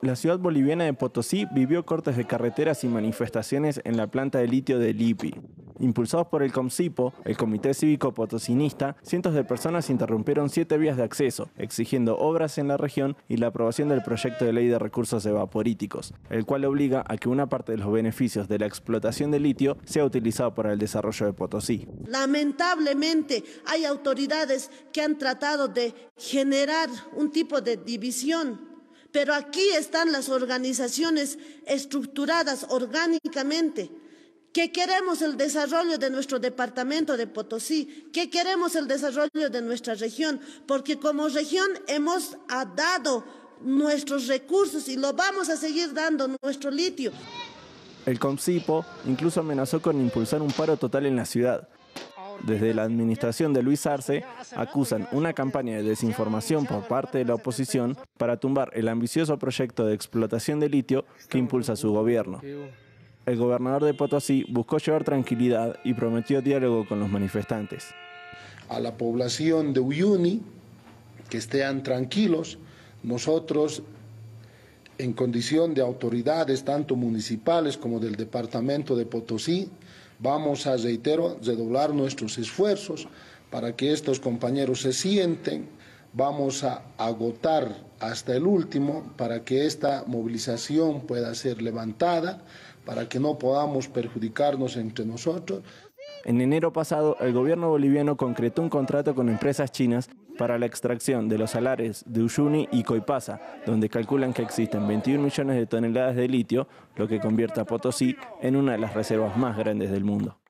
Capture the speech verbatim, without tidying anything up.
La ciudad boliviana de Potosí vivió cortes de carreteras y manifestaciones en la planta de litio de Lipi. Impulsados por el COMCIPO, el Comité Cívico Potosinista, cientos de personas interrumpieron siete vías de acceso, exigiendo obras en la región y la aprobación del proyecto de ley de recursos evaporíticos, el cual obliga a que una parte de los beneficios de la explotación de litio sea utilizado para el desarrollo de Potosí. Lamentablemente hay autoridades que han tratado de generar un tipo de división. Pero aquí están las organizaciones estructuradas orgánicamente, que queremos el desarrollo de nuestro departamento de Potosí, que queremos el desarrollo de nuestra región, porque como región hemos dado nuestros recursos y lo vamos a seguir dando, nuestro litio. El COMCIPO incluso amenazó con impulsar un paro total en la ciudad. Desde la administración de Luis Arce acusan una campaña de desinformación por parte de la oposición para tumbar el ambicioso proyecto de explotación de litio que impulsa su gobierno. El gobernador de Potosí buscó llevar tranquilidad y prometió diálogo con los manifestantes. A la población de Uyuni, que estén tranquilos, nosotros en condición de autoridades tanto municipales como del departamento de Potosí, vamos a, reitero, redoblar nuestros esfuerzos para que estos compañeros se sienten. Vamos a agotar hasta el último para que esta movilización pueda ser levantada, para que no podamos perjudicarnos entre nosotros. En enero pasado, el gobierno boliviano concretó un contrato con empresas chinas para la extracción de los salares de Uyuni y Coipasa, donde calculan que existen veintiún millones de toneladas de litio, lo que convierte a Potosí en una de las reservas más grandes del mundo.